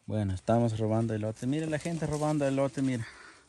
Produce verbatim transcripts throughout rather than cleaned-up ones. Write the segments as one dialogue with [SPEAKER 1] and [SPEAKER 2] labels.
[SPEAKER 1] Bueno, estamos robando elote. Mira la gente robando elote, mira.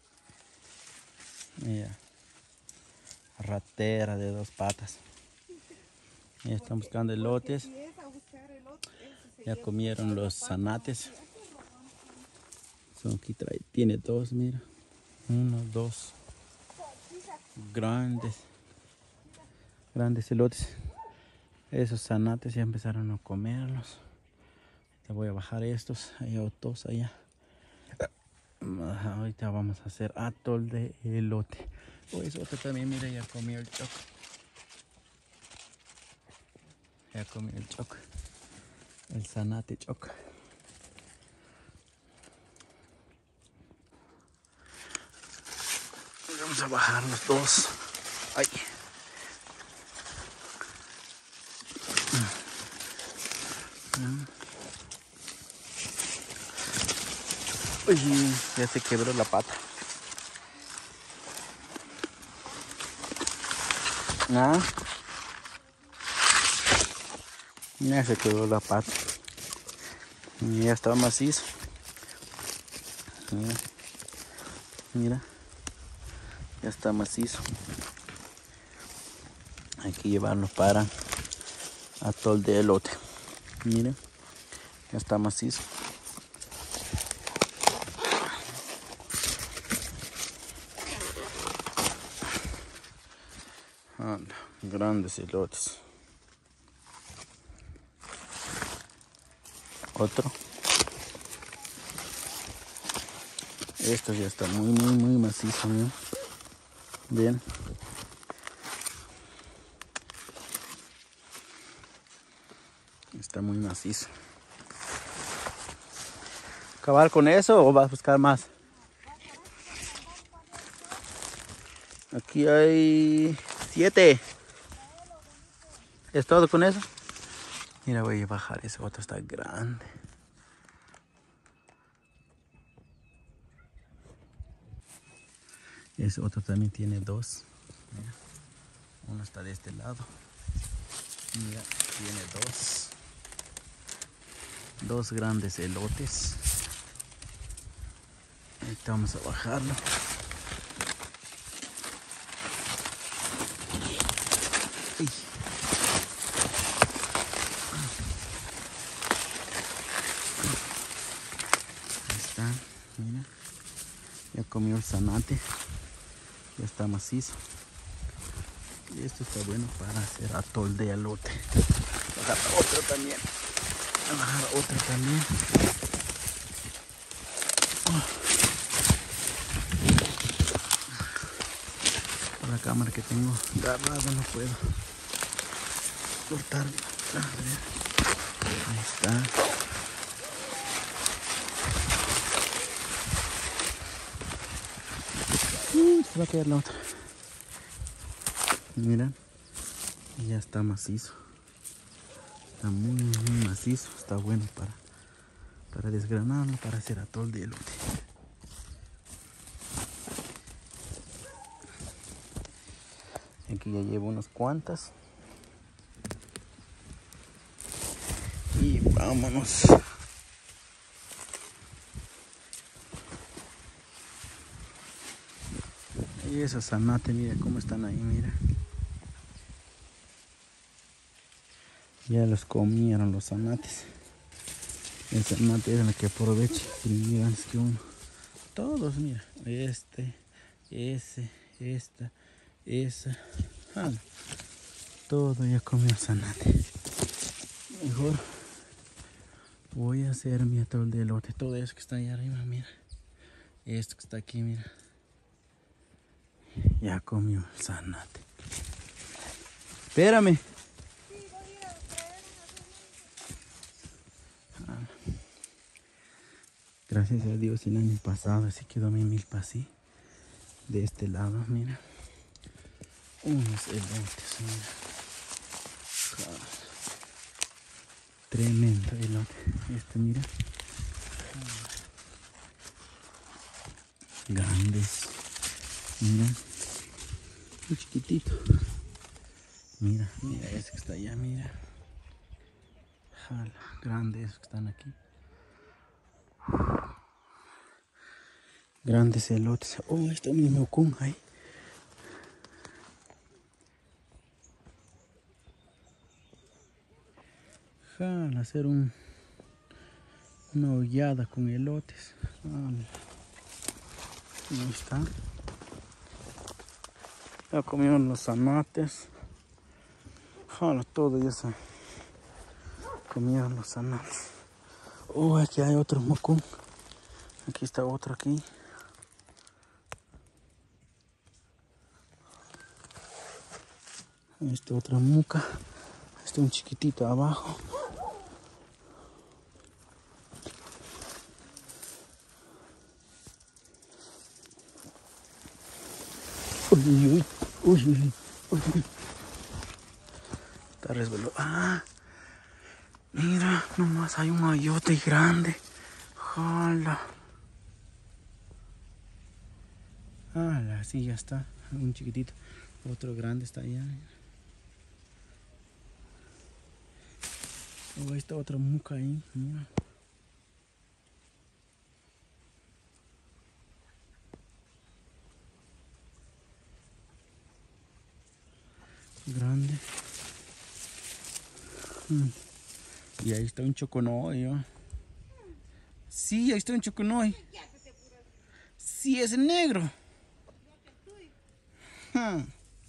[SPEAKER 1] Mira. Ratera de dos patas. Ya están buscando elotes. Ya comieron los zanates. Son aquí trae, tiene dos, mira. Uno, dos. Grandes. Grandes elotes. Esos zanates ya empezaron a comerlos. Te voy a bajar estos. Hay otros allá. Ahorita vamos a hacer atol de elote. Pues otro también, mira, ya comió el choco. Ya comió el choco. El zanate choco. Vamos a bajar los dos. Ay. Uy, ya se quebró la pata. ¿Ah? Ya se quebró la pata. Ya está macizo. Mira. Mira. Ya está macizo. Hay que llevarlo para atol de elote. Miren. Ya está macizo. Ah, grandes elotes. Otro. Esto ya está muy, muy, muy macizo. ¿No? Bien. Está muy macizo. ¿Acabar con eso o vas a buscar más? Aquí hay siete. ¿Es todo con eso? Mira, voy a bajar ese otro, está grande. Ese otro también tiene dos. Mira. Uno está de este lado. Mira, tiene dos. Dos grandes elotes. Ahorita vamos a bajarlo. Ay. Ahí está, mira. Ya comió el zanate. Ya está macizo. Y esto está bueno para hacer atol de elote. Bajar otro también. Bajar otro también. Con la cámara que tengo agarrada no puedo cortar. Ahí está. Uh, se va a caer la otra. Mira, y ya está macizo. Está muy, muy macizo. Está bueno para, para desgranarlo, para hacer atol de elote. Aquí ya llevo unas cuantas. Y vámonos. Y esos zanates, mira cómo están ahí, mira. Ya los comieron los zanates. El zanate es el que aprovecha primero antes que uno. Todos, mira. Este, ese, esta, esa. Ah, todo ya comió zanate. Mejor voy a hacer mi atol de elote. Todo eso que está ahí arriba, mira. Esto que está aquí, mira. Ya comió el zanate. Espérame. Gracias a Dios el año pasado así quedó mi milpa así. De este lado, mira. Unos elotes, mira. Ah, tremendo elote. Este, mira. Grandes. Mira. Muy chiquitito. Mira, mira ese que está allá, mira. Jala, grandes esos que están aquí. Grandes elotes. Oh, está mi mocón ahí. Jala, hacer un, una hollada con elotes. Jala. Ahí está. Ya comieron los zanates. Jala, todo ya se comieron los zanates. Oh, aquí hay otro mocón. Aquí está otro aquí. Esta otra muca. Este un chiquitito abajo. Uy, uy, uy, uy, uy, uy. Está resbalado. Ah, mira, nomás hay un ayote grande. Jala. Jala, sí, ya está. Un chiquitito. Otro grande está allá. Oh, ahí está otra muca ahí. Mira. Grande. Mm. Y ahí está un choconoy. ¿Oh? Sí, ahí está un choconoy. Sí, es negro. Hmm.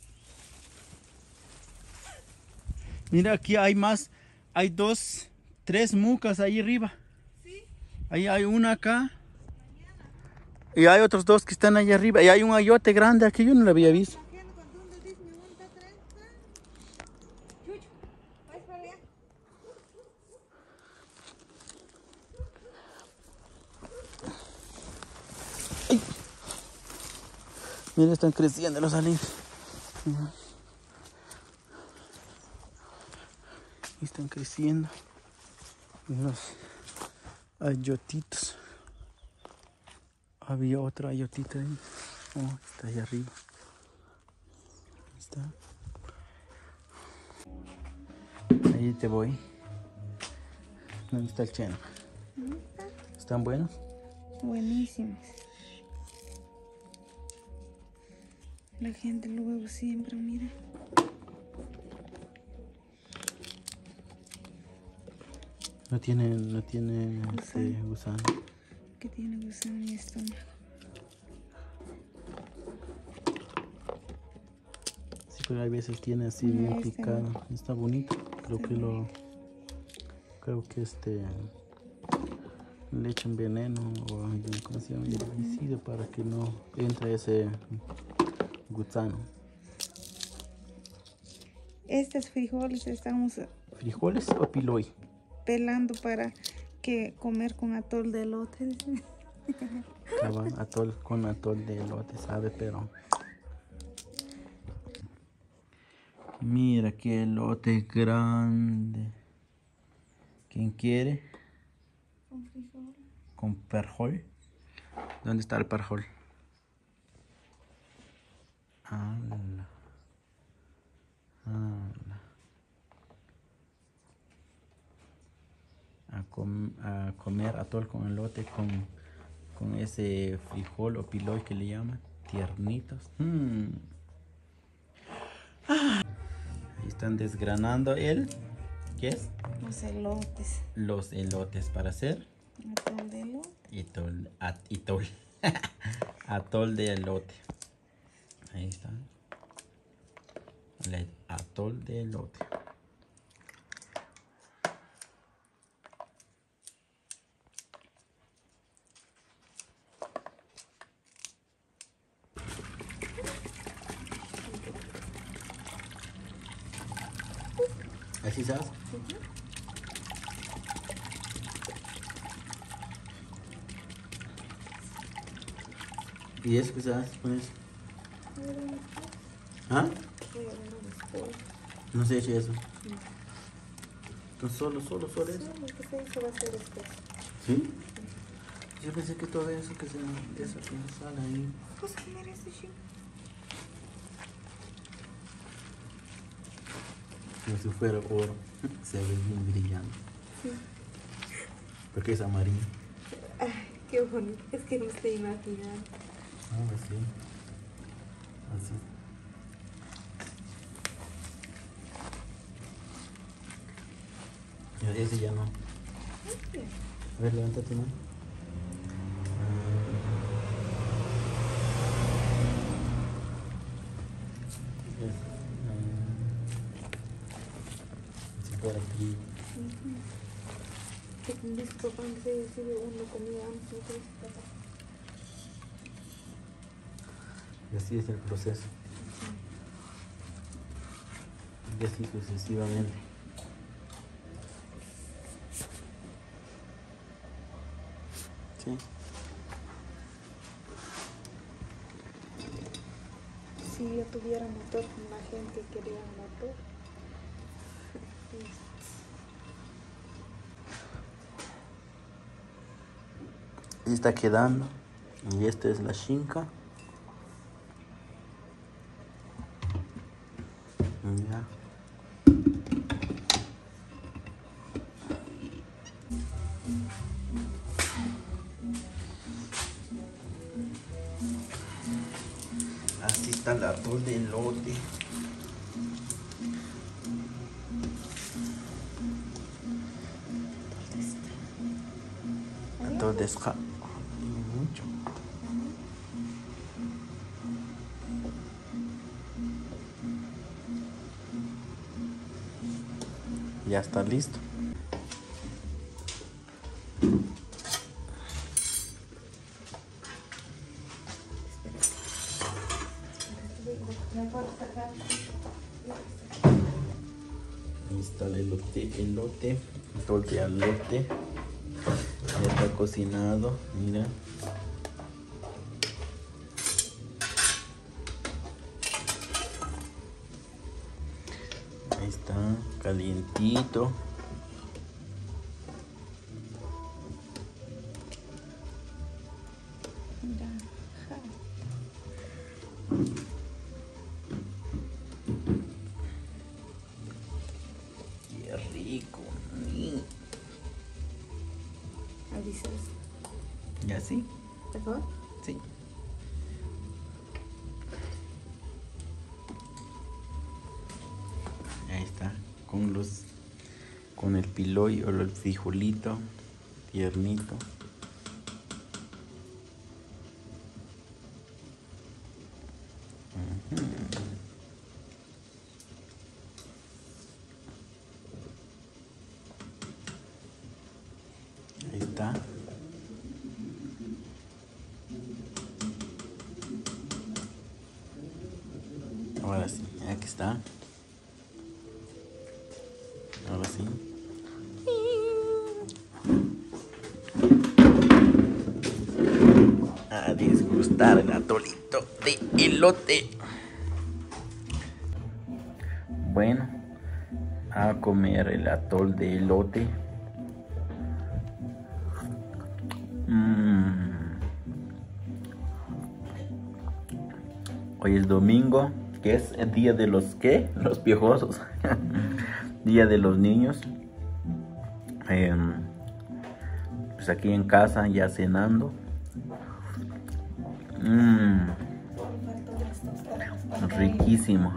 [SPEAKER 1] Mira, aquí hay más. Hay dos, tres mucas ahí arriba. ¿Sí? Ahí hay una acá. Y hay otros dos que están allá arriba. Y hay un ayote grande aquí, yo no lo había visto. Ay. Mira, están creciendo los aliens. Están creciendo los ayotitos. Había otra ayotita ahí. Oh, está ahí arriba. Ahí está. Ahí te voy. ¿Dónde está el cheno? ¿Están buenos?
[SPEAKER 2] Buenísimos. La gente luego siempre, mira.
[SPEAKER 1] No tiene, no tiene este gusano.
[SPEAKER 2] Que tiene gusano en mi estómago.
[SPEAKER 1] Sí, pero hay veces tiene así no, bien este picado. No. Está bonito. Creo está que bien. lo, creo que este le echan veneno o ¿cómo se llama? Herbicida uh-huh. para que no entre ese gusano.
[SPEAKER 2] Estos frijoles estamos.
[SPEAKER 1] ¿Frijoles o piloy?
[SPEAKER 2] Pelando para que comer con atol de elote.
[SPEAKER 1] Claro, atol con atol de elote, sabe, pero mira qué elote grande. ¿Quién quiere?
[SPEAKER 2] Con frijol.
[SPEAKER 1] Con perjol. ¿Dónde está el perjol? Ah, ah, a, com a comer atol con elote con, con ese frijol o piloy que le llaman, tiernitos. Mm. Ah. Ahí están desgranando el, ¿qué es?
[SPEAKER 2] Los elotes.
[SPEAKER 1] Los elotes para hacer
[SPEAKER 2] atol de elote.
[SPEAKER 1] Itol, at, itol. Atol de elote. Ahí está. El atol de elote. ¿Así se hace? Uh-huh. ¿Y eso qué se hace con eso? ¿Ah? No se eche eso. No, solo, solo, solo eso.
[SPEAKER 2] Sí, que se hizo va a ser espeso.
[SPEAKER 1] ¿Sí? Yo pensé que todo eso que se, eso que sale ahí.
[SPEAKER 2] Pues comer eso, sí.
[SPEAKER 1] Como si fuera oro. Se ve bien brillante.
[SPEAKER 2] Sí.
[SPEAKER 1] Porque es amarillo.
[SPEAKER 2] Ay. Qué bonito, es que me estoy imaginando.
[SPEAKER 1] Ah, así. Así. Y ese ya no. A ver, levanta tu mano. Si fuera aquí.
[SPEAKER 2] Que con mis papás se decide uno comía antes, no creo que
[SPEAKER 1] Y así es el proceso. Y así sucesivamente. Sí.
[SPEAKER 2] si yo tuviera motor, como la gente quería un motor.
[SPEAKER 1] Y está quedando. Y esta es la shinka. Ya. Así está el atol de elote. Atol de esca. Mucho. Ya está listo. Ahí está el elote, elote, atol de elote. Ya está cocinado, mira. Ahí está, calientito. Qué rico.
[SPEAKER 2] Avisas.
[SPEAKER 1] ¿Y así?
[SPEAKER 2] ¿Mejor?
[SPEAKER 1] Sí. Ahí está, con los, con el piloy o el frijolito tiernito. Uh-huh. Ahí está. Ahora sí, aquí está. Ahora sí. A disgustar el atolito de elote. Bueno, a comer el atol de elote. Mm. Hoy es domingo, que es el día de los ¿qué? Los piojosos. Día de los niños. Eh, pues aquí en casa ya cenando. Mm, riquísimo.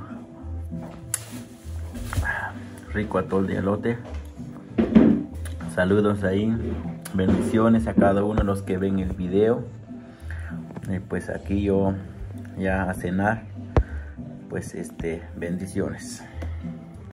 [SPEAKER 1] Rico atol de elote. Saludos ahí. Bendiciones a cada uno de los que ven el video. Eh, pues aquí yo ya a cenar. Pues este, bendiciones.